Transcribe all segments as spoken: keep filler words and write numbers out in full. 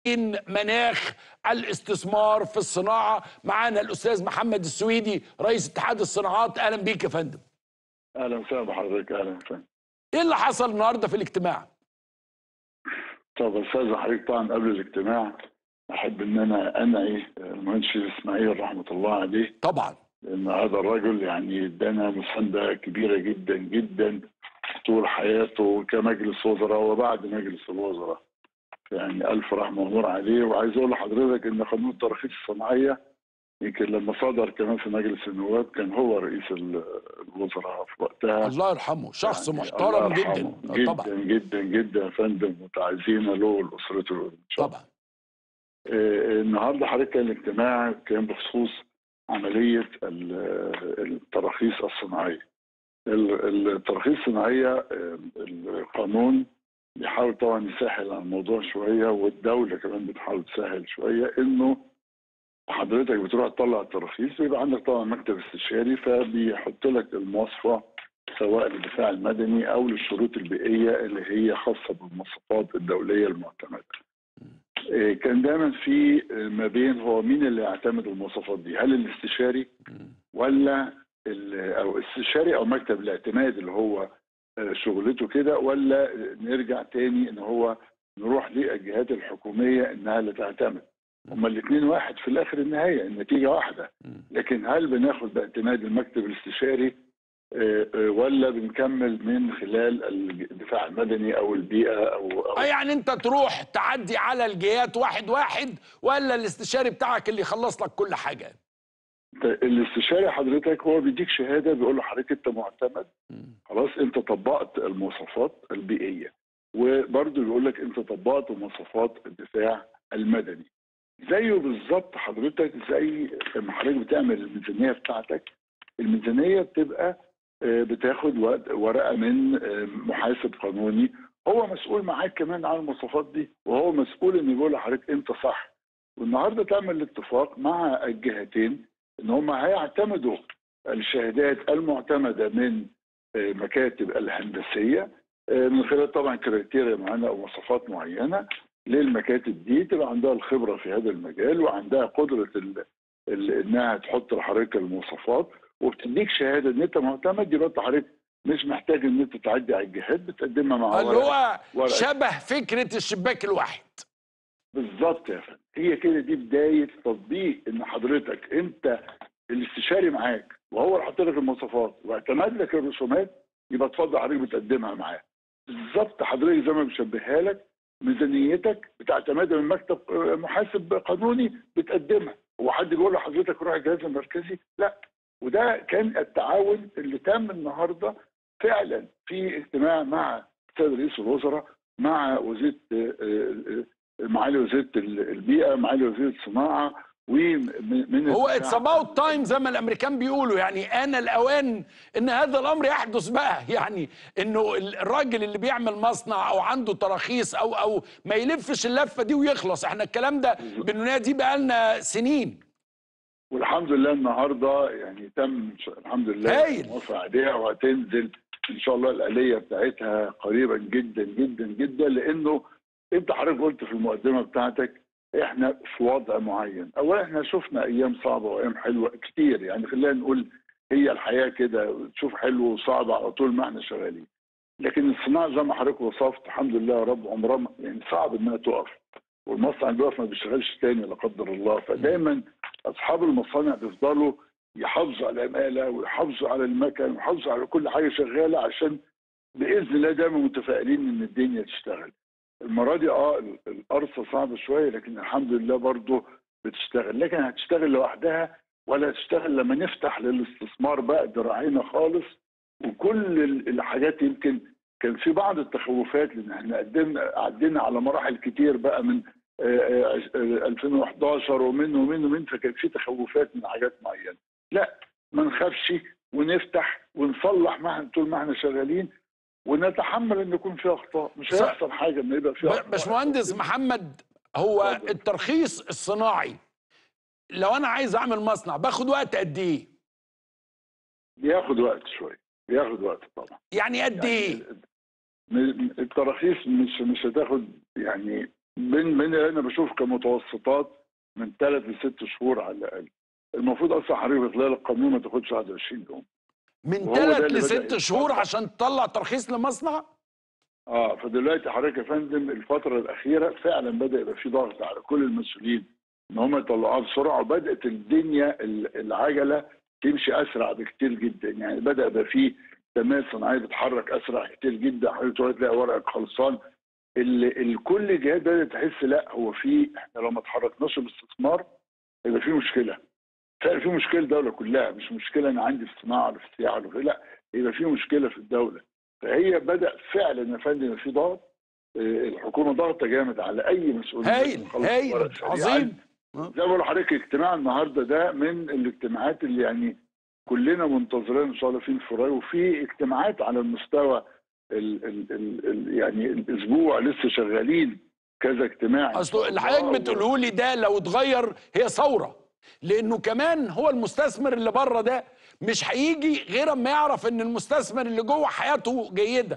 من مناخ الاستثمار في الصناعة. معانا الأستاذ محمد السويدي رئيس اتحاد الصناعات. أهلا بيك يا فندم. اهلا وسهلا بحضرتك. اهلا وسهلا. إيه اللي حصل النهاردة في الاجتماع؟ طب استاذ حضرتك، طبعا قبل الاجتماع احب ان انا انعي المهندس اسماعيل رحمه الله عليه، طبعا لان هذا الرجل يعني ادانا مسانده كبيره جدا جدا طول حياته كمجلس وزراء وبعد مجلس الوزراء. يعني الف رحمه ونور عليه. وعايز اقول لحضرتك ان قانون التراخيص الصناعيه يمكن لما صدر كمان في مجلس النواب كان هو رئيس الوزراء في وقتها. الله يرحمه، شخص يعني الله محترم جدا. يرحمه طبعا جدا جدا جدا يا فندم، وتعزينا له ولاسرته ان شاء الله. طبعا. آه، النهارده حضرتك الاجتماع كان بخصوص عمليه التراخيص الصناعيه. التراخيص الصناعيه، آه، القانون بيحاول طبعا يسهل على الموضوع شويه، والدوله كمان بتحاول تسهل شويه، انه حضرتك بتروح تطلع التراخيص بيبقى عندك طبعا مكتب استشاري فبيحط لك المواصفه سواء للدفاع المدني او للشروط البيئيه اللي هي خاصه بالمواصفات الدوليه المعتمده. كان دايما في ما بين هو مين اللي يعتمد المواصفات دي؟ هل الاستشاري ولا او استشاري او مكتب الاعتماد اللي هو شغلته كده، ولا نرجع تاني ان هو نروح للجهات الحكوميه انها اللي تعتمد؟ هما الاثنين واحد في الاخر النهايه، النتيجه واحده. لكن هل بناخد باعتماد المكتب الاستشاري ولا بنكمل من خلال الدفاع المدني او البيئه او, أو اه يعني انت تروح تعدي على الجهات واحد واحد، ولا الاستشاري بتاعك اللي يخلص لك كل حاجه؟ الاستشاري حضرتك هو بيديك شهاده بيقول لحضرتك انت معتمد، خلاص انت طبقت المواصفات البيئيه، وبرضه بيقول لك انت طبقت مواصفات الدفاع المدني. زيه بالظبط حضرتك زي لما حضرتك بتعمل الميزانيه بتاعتك. الميزانيه بتبقى بتاخد ورقه من محاسب قانوني هو مسؤول معاك كمان عن المواصفات دي، وهو مسؤول انه يقول لحضرتك انت صح. والنهارده تعمل الاتفاق مع الجهتين ان هم هيعتمدوا الشهادات المعتمده من مكاتب الهندسيه من خلال طبعا كريتيريا معينه او مواصفات معينه للمكاتب دي تبقى عندها الخبره في هذا المجال وعندها قدره ال ال انها تحط لحضرتك المواصفات وبتديك شهاده ان انت معتمد. يبقى انت حضرتك مش محتاج ان انت تعدي على الجهات، بتقدمها مع اللي ورقه هو شبه فكره الشباك الواحد. بالظبط يا فندم. هي كده دي بدايه تطبيق ان حضرتك انت الاستشاري معاك وهو اللي حاط لك المواصفات واعتمد لك الرسومات، يبقى اتفضل حضرتك بتقدمها معاه. بالظبط حضرتك زي ما بشبهها لك، ميزانيتك بتعتمدها من مكتب محاسب قانوني بتقدمها. هو حد بيقول لحضرتك روح الجهاز المركزي؟ لا. وده كان التعاون اللي تم النهارده فعلا في اجتماع مع السيد رئيس الوزراء مع وزيره معالي وزيره البيئه، معالي وزيره الصناعه، ومن هو اتس اباوت تايم زي ما الامريكان بيقولوا. يعني آن الاوان ان هذا الامر يحدث بقى. يعني انه الراجل اللي بيعمل مصنع او عنده تراخيص او او ما يلفش اللفه دي ويخلص. احنا الكلام ده بننادي بقى لنا سنين، والحمد لله النهارده يعني تم الحمد لله هايل موافقه عليها، وهتنزل ان شاء الله الآلية بتاعتها قريبا جدا جدا جدا. لانه انت حضرتك قلت في المقدمه بتاعتك احنا في وضع معين. اولا احنا شفنا ايام صعبه وايام حلوه كتير، يعني خلينا نقول هي الحياه كده تشوف حلو وصعب على طول ما احنا شغالين. لكن الصناعه زي ما حضرتك وصفت الحمد لله يا رب عمرها يعني صعب انها تقف، والمصنع اللي بيقف ما بيشتغلش تاني لا قدر الله. فدايما اصحاب المصانع بيفضلوا يحافظوا على العماله ويحافظوا على المكن ويحافظوا على كل حاجه شغاله، عشان باذن الله دايما متفائلين ان الدنيا تشتغل. المره دي اه القرصه صعبه شويه، لكن الحمد لله برضه بتشتغل. لكن هتشتغل لوحدها ولا هتشتغل لما نفتح للاستثمار بقى ذراعينا خالص وكل الحاجات. يمكن كان في بعض التخوفات لان احنا قدمنا عدينا على مراحل كتير بقى من ألفين وحداشر ومن ومن ومن فكان في تخوفات من حاجات معينه. لا ما نخافش ونفتح ونصلح ما طول ما احنا شغالين، ونتحمل ان يكون في اخطاء. مش هيحصل حاجه ان يبقى في اخطاء. باشمهندس محمد، هو الترخيص الصناعي لو انا عايز اعمل مصنع باخد وقت قد ايه؟ بياخد وقت شويه، بياخد وقت طبعا. يعني قد ايه؟ يعني التراخيص مش مش هتاخد يعني من من اللي انا بشوف كمتوسطات من ثلاث لست شهور على الاقل. المفروض اصلا حضرتك خلال القانون ما تاخدش واحد وعشرين يوم. من وهو ده ثلاث اللي بدأ لست شهور يتطبق. عشان تطلع ترخيص لمصنع؟ اه فدلوقتي حضرتك يا فندم الفتره الاخيره فعلا بدا يبقى في ضغط على كل المسؤولين ان هم يطلعوها بسرعه، وبدات الدنيا العجله تمشي اسرع بكتير جدا. يعني بدا يبقى في تنميه صناعيه بتتحرك اسرع كتير جدا. حضرتك تقعد تلاقي ورقك خلصان. الكل الجهات بدات تحس لا هو في، احنا لو ما اتحركناش باستثمار يبقى في مشكله. فعلا في مشكله الدوله كلها، مش مشكله انا عندي في الصناعه ولا في السياحه ولا في، لا، يبقى في مشكله في الدوله. فهي بدا فعلا يا فندم في ضغط. الحكومه ضغطه جامد على اي مسؤول. هايل هايل عظيم. زي ما بقول لحضرتك اجتماع النهارده ده من الاجتماعات اللي يعني كلنا منتظرين ان شاء الله في فبراير، وفي اجتماعات على المستوى ال ال ال ال يعني الاسبوع لسه شغالين كذا اجتماع. اصل اللي حضرتك بتقوله لي ده لو اتغير هي ثوره، لانه كمان هو المستثمر اللي بره ده مش هيجي غير اما يعرف ان المستثمر اللي جوه حياته جيده.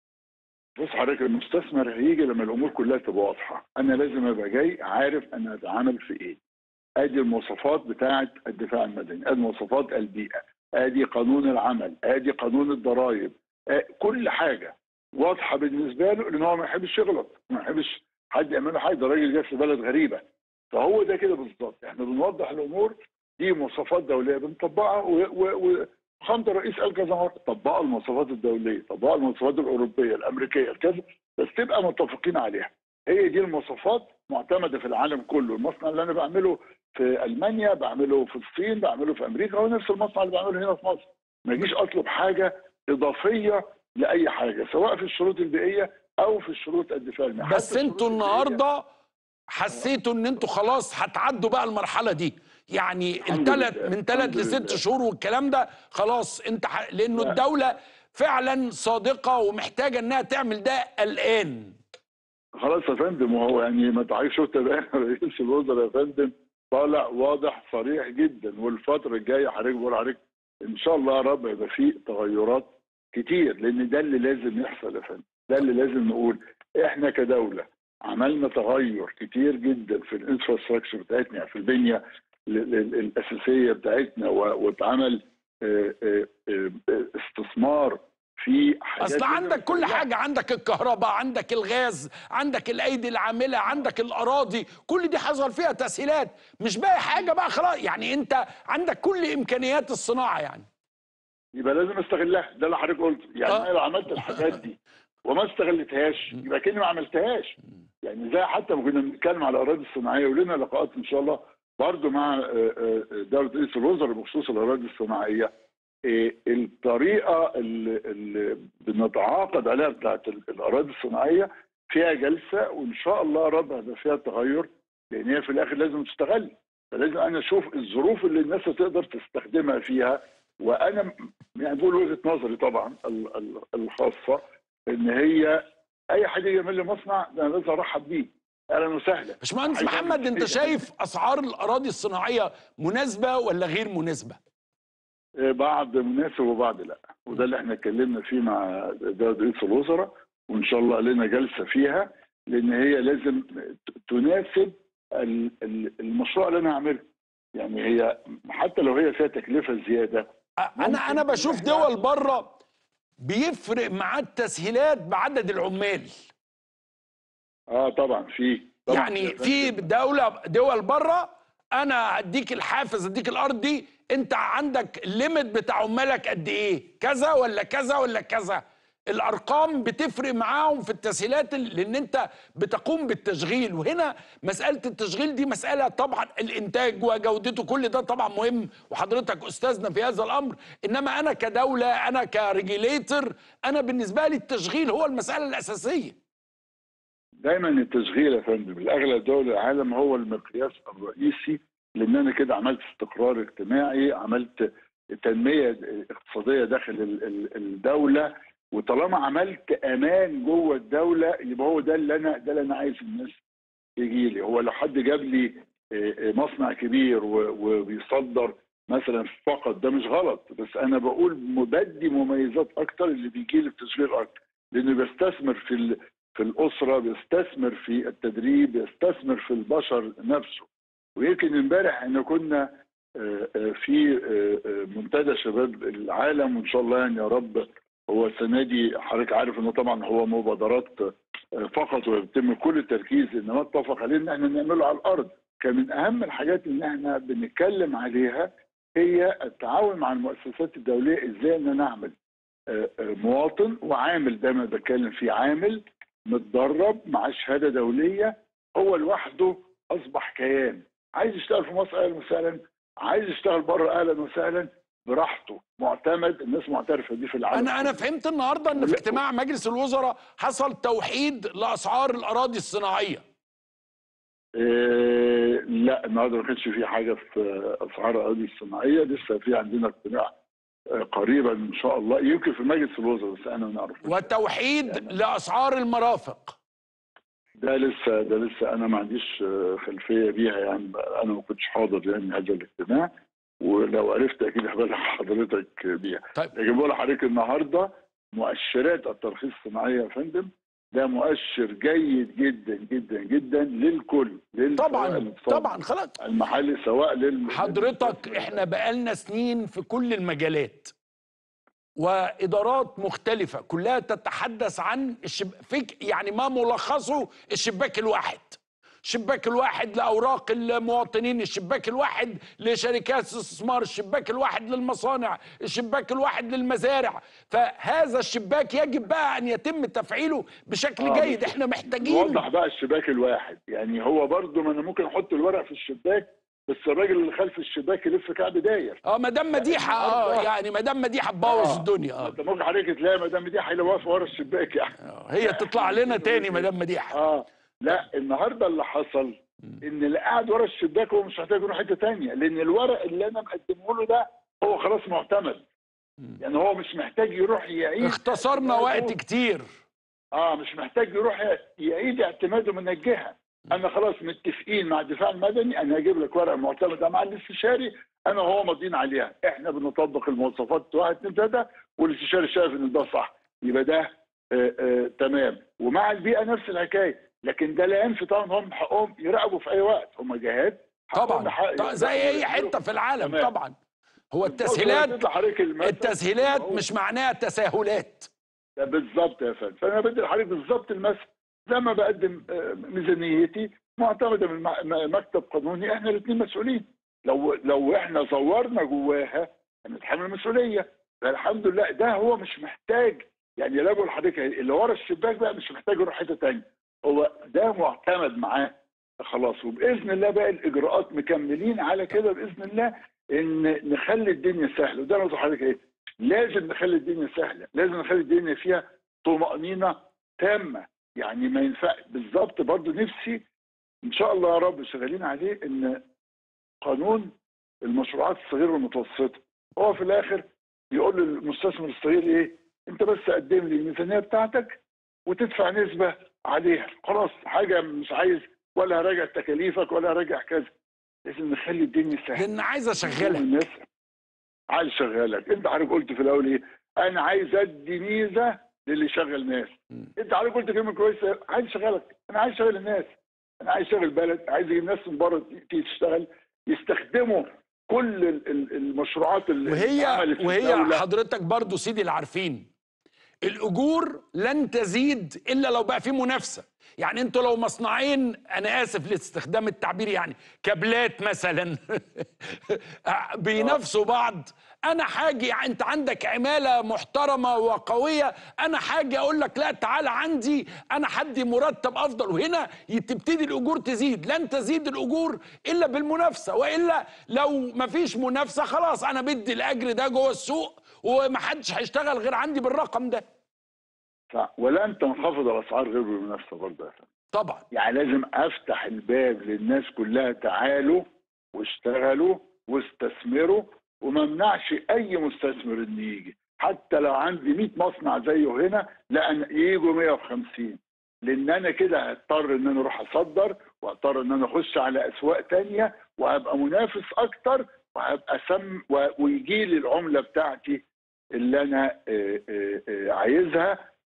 بص حضرتك، المستثمر هيجي لما الامور كلها تبقى واضحه. انا لازم ابقى جاي عارف انا هتعامل في ايه. ادي المواصفات بتاعه الدفاع المدني، ادي مواصفات البيئه، ادي قانون العمل، ادي قانون الضرائب، كل حاجه واضحه بالنسبه له، لان هو ما يحبش يغلط، ما يحبش حد يعمل له حاجه. ده راجل جاي في بلد غريبه. فهو ده كده بالظبط. احنا بنوضح الامور دي مواصفات دوليه بنطبقها، وخامة الرئيس قال كذا مره طبقوا المواصفات الدوليه، طبقوا المواصفات الاوروبيه الامريكيه كذا، بس تبقى متفقين عليها. هي دي المواصفات معتمده في العالم كله. المصنع اللي انا بعمله في المانيا، بعمله في الصين، بعمله في امريكا، هو نفس المصنع اللي بعمله هنا في مصر. ما يجيش اطلب حاجه اضافيه لاي حاجه، سواء في الشروط البيئيه او في الشروط الدفاع المدني. بس انتوا النهارده حسيتوا ان انتوا خلاص هتعدوا بقى المرحله دي، يعني الثلاث من ثلاث لست شهور والكلام ده خلاص انت ح... لانه الدوله فعلا صادقه ومحتاجه انها تعمل ده الان. خلاص يا فندم، وهو يعني ما تعرفش، شفت بقى رئيس الوزراء يا فندم طالع واضح صريح جدا. والفتره الجايه حضرتك بقول عليك ان شاء الله يا رب يبقى في تغيرات كتير، لان ده اللي لازم يحصل يا فندم. ده اللي لازم نقول. احنا كدوله عملنا تغير كتير جدا في الانفراستراكشر بتاعتنا، يعني في البنيه الاساسيه بتاعتنا، واتعمل استثمار في حاجات. اصل عندك كل حاجه، عندك الكهرباء، عندك الغاز، عندك الايدي العامله، عندك الاراضي، كل دي حصل فيها تسهيلات. مش باقي حاجه بقى خلاص، يعني انت عندك كل امكانيات الصناعه يعني. يبقى لازم استغلها. ده اللي حضرتك قلته. يعني أه؟ انا لو عملت الحاجات دي وما استغلتهاش يبقى كاني ما عملتهاش. يعني زي حتى ما كنا بنتكلم على الاراضي الصناعيه، ولنا لقاءات ان شاء الله برضه مع دوله رئيس الوزراء بخصوص الاراضي الصناعيه. الطريقه اللي, اللي بنتعاقد عليها بتاعت الاراضي الصناعيه فيها جلسه، وان شاء الله رب هيبقى فيها تغير، لان هي في الاخر لازم تستغل. فلازم انا اشوف الظروف اللي الناس تقدر تستخدمها فيها. وانا يعني بقول وجهه نظري طبعا الخاصه، ان هي اي حد يعمل لي مصنع انا لازم ارحب بيه، اهلا وسهلا. باشمهندس محمد، انت شايف اسعار الاراضي الصناعيه مناسبه ولا غير مناسبه؟ بعض مناسب وبعض لا، وده اللي احنا اتكلمنا فيه مع دوله رئيس الوزراء، وان شاء الله لنا جلسه فيها، لان هي لازم تناسب المشروع اللي انا هعمله. يعني هي حتى لو هي فيها تكلفه زياده. انا انا بشوف دول بره بيفرق معاه التسهيلات بعدد العمال. اه طبعا في طبعا يعني في دوله دول بره انا هديك الحافز، اديك الارض دي، انت عندك الليمت بتاع عمالك قد ايه، كذا ولا كذا ولا كذا. الارقام بتفرق معاهم في التسهيلات، لان انت بتقوم بالتشغيل. وهنا مساله التشغيل دي مساله طبعا الانتاج وجودته كل ده طبعا مهم، وحضرتك استاذنا في هذا الامر. انما انا كدوله، انا كريجيليتر، انا بالنسبه لي التشغيل هو المساله الاساسيه. دايما التشغيل يا فندم لاغلب دول العالم هو المقياس الرئيسي، لان انا كده عملت استقرار اجتماعي، عملت تنميه اقتصاديه داخل الدوله. وطالما عملت امان جوه الدوله يبقى هو ده اللي انا ده اللي انا عايز الناس يجي لي. هو لو حد جاب لي مصنع كبير وبيصدر مثلا فقط ده مش غلط، بس انا بقول بدي مميزات اكتر اللي بيجي لي التشغيل اكتر، لانه بيستثمر في في الاسره، بيستثمر في التدريب، بيستثمر في البشر نفسه. ويمكن امبارح ان كنا في منتدى شباب العالم، وان شاء الله يعني يا رب هو السنه دي حضرتك عارف انه طبعا هو مبادرات فقط ويتم كل التركيز انما اتفق عليه ان احنا نعمله على الارض. كان من اهم الحاجات اللي احنا بنتكلم عليها هي التعاون مع المؤسسات الدوليه، ازاي ان نعمل مواطن وعامل، دايما بتكلم فيه عامل متدرب مع شهاده دوليه، هو لوحده اصبح كيان. عايز يشتغل في مصر اهلا وسهلا، عايز يشتغل بره اهلا وسهلا، براحته، معتمد، الناس معترفه بيه في العالم. انا انا فهمت النهارده ان في اجتماع مجلس الوزراء حصل توحيد لاسعار الاراضي الصناعيه. إيه لا، النهارده ما كانش في حاجه في اسعار الاراضي الصناعيه، لسه في عندنا اجتماع قريبا ان شاء الله يمكن في مجلس الوزراء، بس انا ما نعرف. وتوحيد يعني لاسعار المرافق ده لسه ده لسه انا ما عنديش خلفيه بيها، يعني انا ما كنتش حاضر يعني هذا الاجتماع، ولو عرفت اكيد هبلغ حضرتك بيها. طيب. لكن بقول لحضرتك النهارده مؤشرات الترخيص الصناعيه يا فندم ده مؤشر جيد جدا جدا جدا للكل، طبعا طبعا خلاص المحلي سواء لل حضرتك احنا بقالنا سنين في كل المجالات وادارات مختلفه كلها تتحدث عن الشب... فيك يعني ما ملخصه الشباك الواحد، الشباك الواحد لاوراق المواطنين، الشباك الواحد لشركات الاستثمار، الشباك الواحد للمصانع، الشباك الواحد للمزارع. فهذا الشباك يجب بقى ان يتم تفعيله بشكل آه جيد. احنا محتاجين نوضح بقى الشباك الواحد، يعني هو برضه ما انا ممكن احط الورق في الشباك بس الراجل اللي خلف الشباك يلف كعب داير. اه مدام مديحه اه يعني مدام مديحه تبوظ آه الدنيا. اه انت ممكن حضرتك تلاقي مدام مديحه اللي واقفه ورا الشباك يعني آه هي تطلع لنا تاني مدام مديحه. اه لا النهارده اللي حصل ان اللي قاعد ورا الشباك هو مش محتاج يروح حته ثانيه، لان الورق اللي انا مقدمه له ده هو خلاص معتمد. يعني هو مش محتاج يروح يعيد، اختصرنا وقت كتير. اه مش محتاج يروح يعيد اعتماده من الجهه. انا خلاص متفقين مع الدفاع المدني، انا هجيب لك ورقه معتمده مع الاستشاري انا وهو ماضيين عليها، احنا بنطبق المواصفات واحد اتنين تلاته والاستشاري شايف ان ده صح، يبقى ده آآ آآ تمام. ومع البيئه نفس الحكايه، لكن ده لا ينفي طبعا هم حقهم يراقبوا في اي وقت، هم جهات طبعا حق زي اي حته في العالم. تمام. طبعا هو التسهيلات التسهيلات مش معناها تساهلات. بالظبط يا فندم، فانا بدي لحضرتك بالظبط المثل لما بقدم ميزانيتي معتمده من مكتب قانوني، احنا الاثنين مسؤولين. لو لو احنا زورنا جواها هنتحمل المسؤوليه. فالحمد لله ده هو مش محتاج، يعني لا بقول لحضرتك اللي ورا الشباك بقى مش محتاج يروح حته ثانيه، هو ده معتمد معاه خلاص. وباذن الله بقى الاجراءات مكملين على كده باذن الله ان نخلي الدنيا سهله. وده نقطه حضرتك ايه؟ لازم نخلي الدنيا سهله، لازم نخلي الدنيا فيها طمانينه تامه. يعني ما ينفع بالظبط برضه نفسي ان شاء الله يا رب شغالين عليه ان قانون المشروعات الصغيره والمتوسطه هو في الاخر يقول للمستثمر الصغير ايه؟ انت بس قدم لي الميزانيه بتاعتك وتدفع نسبه عليها، خلاص حاجه مش عايز ولا هراجع تكاليفك ولا هراجع كذا. لازم نخلي الدنيا سهله. لان عايز اشغلك. الناس عايز اشغلك. انت حضرتك قلت في الاول ايه؟ انا عايز ادي ميزه للي يشغل ناس. انت حضرتك قلت كلمه كويسه، عايز اشغلك، انا عايز اشغل الناس، انا عايز اشغل البلد، عايز اجيب ناس من بره تيجي تشتغل يستخدموا كل المشروعات اللي وهي وهي حضرتك برضو سيدي اللي عارفين الاجور لن تزيد الا لو بقى في منافسه. يعني انتوا لو مصنعين، انا اسف لاستخدام التعبير، يعني كابلات مثلا بينافسوا بعض، انا حاجي يعني انت عندك عماله محترمه وقويه، انا حاجي اقول لك لا تعالى عندي انا حدي مرتب افضل، وهنا تبتدي الاجور تزيد. لن تزيد الاجور الا بالمنافسه، والا لو مفيش منافسه خلاص انا بدي الاجر ده جوه السوق ومحدش هيشتغل غير عندي بالرقم ده. صح. ولن تنخفض الاسعار غير بالمنافسه برضه يا فندم. طبعا. يعني لازم افتح الباب للناس كلها، تعالوا واشتغلوا واستثمروا، وما امنعش اي مستثمر انه يجي، حتى لو عندي مية مصنع زيه هنا لا يجوا مية وخمسين، لان انا كده هضطر ان انا اروح اصدر واضطر ان انا اخش على اسواق ثانيه وهبقى منافس اكتر وهبقى سم ويجي لي العمله بتاعتي اللي انا عايزها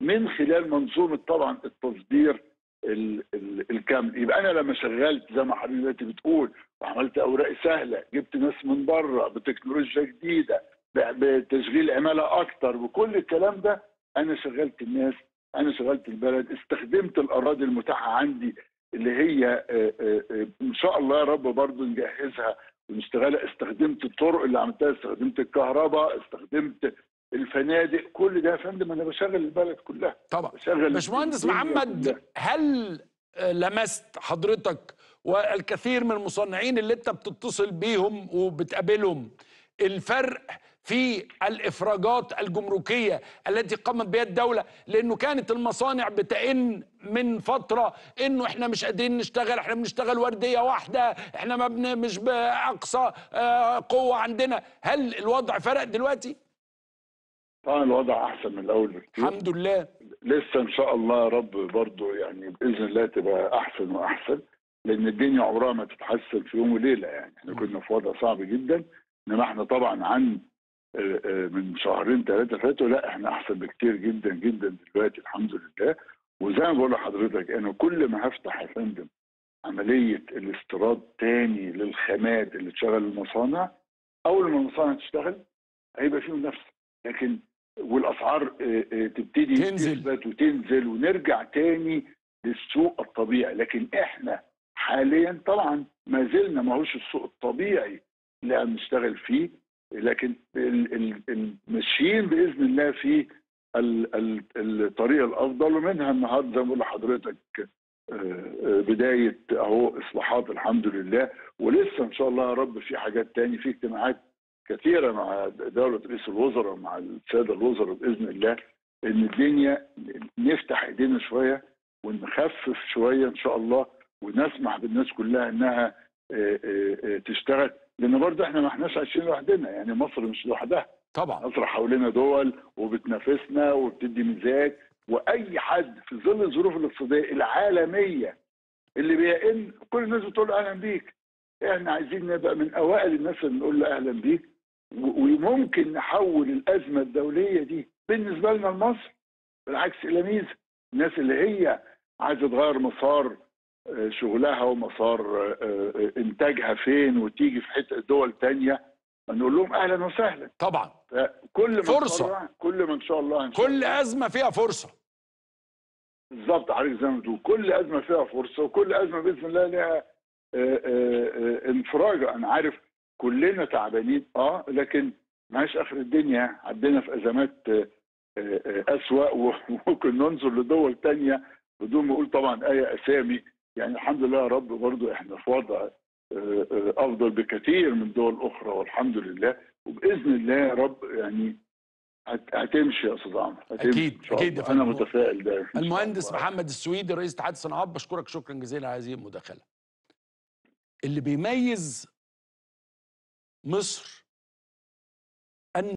من خلال منظومه طبعا التصدير ال ال الكامل. يبقى انا لما شغلت زي ما حضرتك دلوقتي بتقول وعملت اوراق سهله، جبت ناس من بره بتكنولوجيا جديده، بتشغيل عماله اكتر، بكل الكلام ده انا شغلت الناس، انا شغلت البلد، استخدمت الاراضي المتاحه عندي اللي هي ان شاء الله يا رب برضو نجهزها ونشتغلها. استخدمت الطرق اللي عملتها، استخدمت الكهرباء، استخدمت الفنادق، كل ده يا فندم انا بشغل البلد كلها. طبعا. بشغل باشمهندس محمد، هل لمست حضرتك والكثير من المصنعين اللي انت بتتصل بيهم وبتقابلهم الفرق في الافراجات الجمركيه التي قامت بها الدوله؟ لانه كانت المصانع بتئن من فتره انه احنا مش قادرين نشتغل، احنا بنشتغل ورديه واحده، احنا ما بن مش باقصى قوه عندنا. هل الوضع فرق دلوقتي؟ طبعا الوضع احسن من الاول بكتير الحمد لله. لسه ان شاء الله يا رب برضه يعني باذن الله تبقى احسن واحسن، لان الدنيا عمرها ما تتحسن في يوم وليله. يعني احنا كنا في وضع صعب جدا، انما احنا طبعا عن من شهرين ثلاثه فاتوا لا احنا احسن بكتير جدا جدا دلوقتي الحمد لله. وزي ما بقول لحضرتك انا كل ما هفتح يا فندم عمليه الاستيراد تاني للخامات اللي تشغل المصانع، اول ما المصانع تشتغل هيبقى فيه منافسه، لكن والاسعار تبتدي تنزل تثبت وتنزل ونرجع تاني للسوق الطبيعي. لكن احنا حاليا طبعا ما زلنا ما هوش السوق الطبيعي اللي بنشتغل فيه، لكن ماشيين باذن الله في الطريق الافضل. ومنها النهارده زي ما بقول لحضرتك بدايه اهو اصلاحات الحمد لله، ولسه ان شاء الله يا رب في حاجات تاني، في اجتماعات كثيره مع دوله رئيس الوزراء ومع الساده الوزراء باذن الله، ان الدنيا نفتح ايدينا شويه ونخفف شويه ان شاء الله، ونسمح بالناس كلها انها تشتغل، لان برضه احنا ما احناش عايشين لوحدنا. يعني مصر مش لوحدها طبعا، مصر حوالينا دول وبتنافسنا وبتدي ميزات، واي حد في ظل الظروف الاقتصاديه العالميه اللي بيئن كل الناس بتقول له اهلا بيك. احنا عايزين نبقى من اوائل الناس اللي نقول له اهلا بيك، وممكن نحول الازمه الدوليه دي بالنسبه لنا لمصر بالعكس الى ميزه. الناس اللي هي عايزه تغير مسار شغلها ومسار انتاجها فين وتيجي في حته دول ثانيه، نقول لهم اهلا وسهلا. طبعا كل ما فرصه، كل ما ان شاء الله إن شاء كل الله. ازمه فيها فرصه. بالظبط حضرتك زي ما بتقول كل ازمه فيها فرصه، وكل ازمه باذن الله لها انفراج. انا عارف كلنا تعبانين اه لكن ماهيش اخر الدنيا، عدينا في ازمات اسوأ وممكن ننظر لدول تانية بدون ما اقول طبعا اي اسامي. يعني الحمد لله يا رب برضو احنا في وضع افضل بكثير من دول اخرى والحمد لله، وباذن الله يا رب يعني هتمشي يا استاذ عمرو. اكيد اكيد يا انا متفائل ده. المهندس محمد السويدي رئيس اتحاد الصناعات، بشكرك شكرا جزيلا على هذه المداخله. اللي بيميز مصر